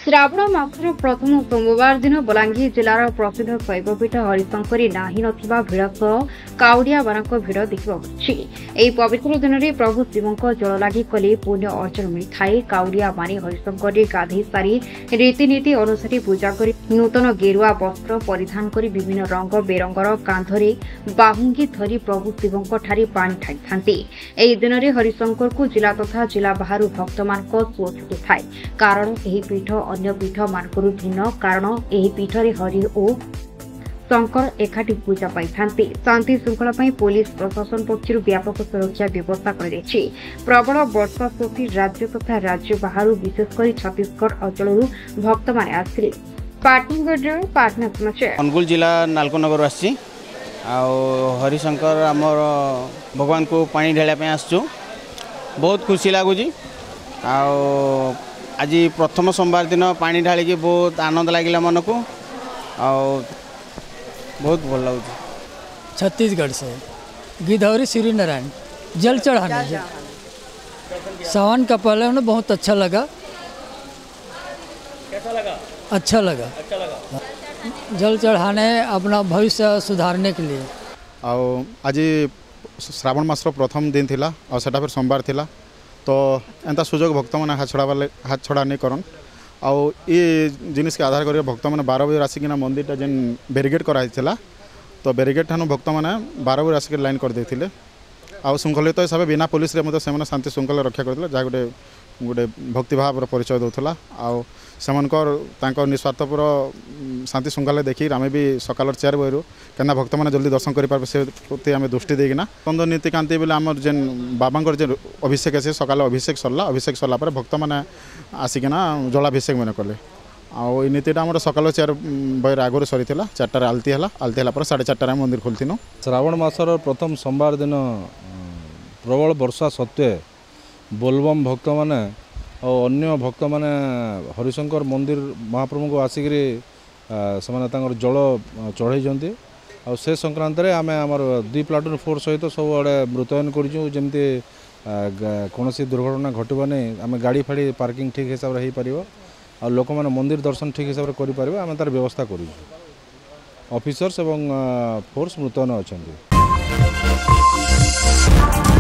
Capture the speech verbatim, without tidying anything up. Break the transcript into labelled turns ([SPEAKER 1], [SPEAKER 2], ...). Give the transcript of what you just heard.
[SPEAKER 1] श्रावण मासर प्रथम सोमवार दिन बलांगीर जिलार प्रसिद्ध शैवपीठ हरिशंकरी नाही नथिबा भिड़ सह काउडिया मानक भिड़ देखा मिली। पवित्र दिन में प्रभु शिवों जल लगी कले पुण्य अर्जन मिलता है। काउडिया माने हरिशंकरी गाधे सारी रीतिनीति अनुसार पूजा कर नूतन गेरुआ वस्त्र परिधान कर विभिन्न रंग बेरंगर कांधरे बाहुंगी धरी प्रभु शिवों पानी ढाई था। दिन में हरिशंकर को जिला तथा जिला बाहर भक्त मान सुओ छुटी थाए कारण यह पीठ अन्य पीठ मानकरू भिन्न कारण यह पीठरे हरि ओ शंकर एकाठी पूजा पाई शांति श्रृंखला पुलिस प्रशासन पक्षर व्यापक सुरक्षा व्यवस्था कर प्रबल वर्षा सृष्टि राज्य तथा राज्य बाहर विशेषकर छत्तीसगढ़ अंचल भक्त मैंने आसते
[SPEAKER 2] अनुगुल जिला नालकोनगर आसी हरिशंकर आमर भगवान को पानी ढालिया आसचु बहुत खुशी लगुच। आज प्रथम सोमवार दिन पानी ढालिकी बहुत आनंद लगे मन को आ बहुत भल लगे।
[SPEAKER 3] छत्तीसगढ़ से गिधौरी श्री नारायण जल चढ़ाने सावन का पहले उन्हें बहुत अच्छा लगा।
[SPEAKER 4] कैसा लगा?
[SPEAKER 3] अच्छा लगा।
[SPEAKER 4] अच्छा लगा।
[SPEAKER 3] जल चढ़ाने अपना भविष्य सुधारने के लिए।
[SPEAKER 5] आज श्रावण मासर प्रथम दिन थिला और सेटा फिर सोमवार थिला तो एंता सुजोग भक्त मैंने हाथ छड़ा हाथ छड़ा नहीं करन आउ ये जिनिस के आधार कर भक्त मैंने बारह बजे आसिकिना मंदिर जेन बेरिगेड कराई तो बेरिगेड ठानु भक्त मैंने बारह बजे आसिक लाइन कर देथिले आउ श्रृंखलित हिसाब से बिना पुलिस रे से शांति श्रृंखला रक्षा करते जहाँ गोटे गोटे भक्तिभाव परिचय दूसरा आउ सेमनकर निस्वार्थपर शांति श्रृंखला देखिए आम भी सकाल चार बजे क्या भक्त मैंने जल्दी दर्शन करेंगे से प्रति आम दृष्टि देना बंद नीतिकांति बोले आम जेन बाबा जे अभिषेक से सकाल अभिषेक सरला अभिषेक सरला भक्त मैंने आसिकिना जलाभिषेक मैंने कले आउ नीतिटा आम सकाल चार बजे आगुरी सरी चार्टार आलती है आलती है साढ़े चार्टार मंदिर खोलती।
[SPEAKER 6] श्रावण मासर प्रथम सोमवार दिन प्रबल वर्षा सत्वे बोलबम भक्त मैंने और अन्य भक्त मैंने हरिशंकर मंदिर महाप्रभु को आसिक से जल चढ़ाई से संक्रांत आम आमर दुई प्लाटून फोर्स सहित सब आड़े मुतयन करमती कौन दुर्घटना घटबनी आम गाड़ी फाड़ी पार्किंग ठीक हिसाब से हो पार आ लोक मैंने मंदिर दर्शन ठीक हिसाब से करें आम तार व्यवस्था कर ऑफिसर्स एवं फोर्स मुतयन अच्छा।